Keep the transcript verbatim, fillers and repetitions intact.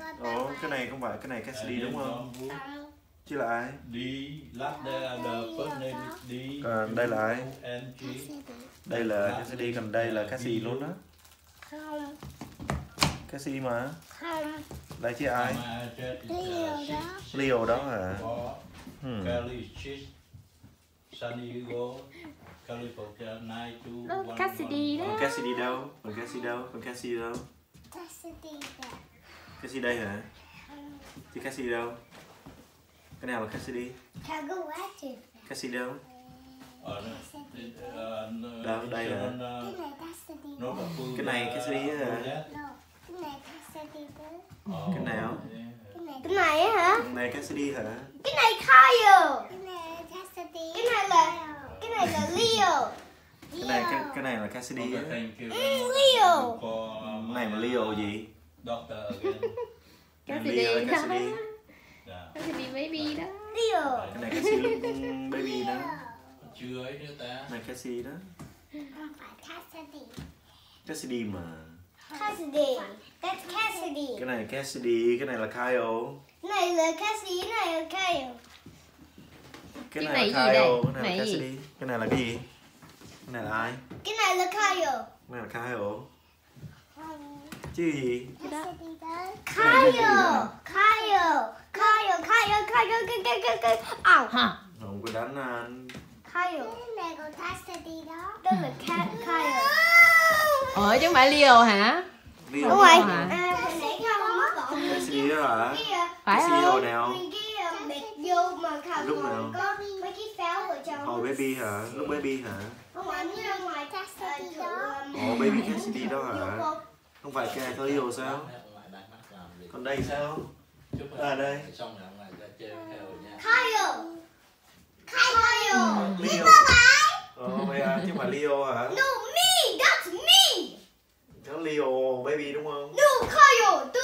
Ồ, cái này không phải, cái này Cassidy đúng không? Chứ là ai? Đi, last there the first name is đi. Còn đây là ai? Đây là Cassidy, còn đây là Cassie luôn đó. Không. Cassie mà. Không. Đây chứ ai? Leo đó. Leo đó hả? Hmm. Kelly Cheese, San Diego, California, nine two one. Cassidy đó. Còn Cassidy đâu? Còn Cassie đâu? Còn Cassie đâu? Cassidy đó. Cassie đây hả? Chứ Cassie đâu? Cái nào là Cassidy? Sao có quá trời. Cassie đâu? Ở đâu? Đây hả? Cái này Cassidy. Cái này Cassidy hả? Cái này Cassidy đó. Cái nào? Cái này á hả? Cái này Cassidy hả? Cái này Kyle. Cái này Cassidy. Cái này là cái này là Leo. Cái này cái, cái này là Cassidy á. Ừ, Leo. Này mà Leo gì? Cassidy đó. Cassidy. Cassidy baby đó. Leo. Cái này Cassidy baby đó. Chưa ấy nữa ta. Này Cassidy đó. Không phải Cassidy. Cassidy mà. Cassidy. That's Cassidy. Cái này Cassidy, cái này là Kyle. Cái này là Cassidy, cái này là Kyle. Cái Cái này này là gì Kyle, đây? cái này là Này gì? Cassidy. Cái này là cái gì? Cái này là ai? Cái này là Kyle. Cái này là Kyle. Chứ gì? Cassidy đó. Cái này Kyle. Kyle. Kyle. Kyle. Kyle. Kyle. Kyle. Kyle. Ảo hả? Không có đánh anh. Kyle. Cái này còn Cassidy đó. Đó là Cat Kyle. Ủa chứ không phải Leo hả? Leo Đúng rồi. hả? À, hồi nãy không mất gọn. Cassidy đó hả? Phải Cassidy không? hồi nào? Cái bẹt vô mà không Lúc nào? có mấy cái pháo ở trong. Hồi baby hả? Lúc baby hả? Không phải như ra ngoài Cassidy đó. Ồ, baby Cassidy đó hả? Không phải cái này có Leo sao? Còn đây sao? À đây. Kyle. Kyle. Leo. Ồ, vậy à, chứ không phải Leo hả? No, me. That's me. Cháu Leo baby đúng không? No, Kyle. Tôi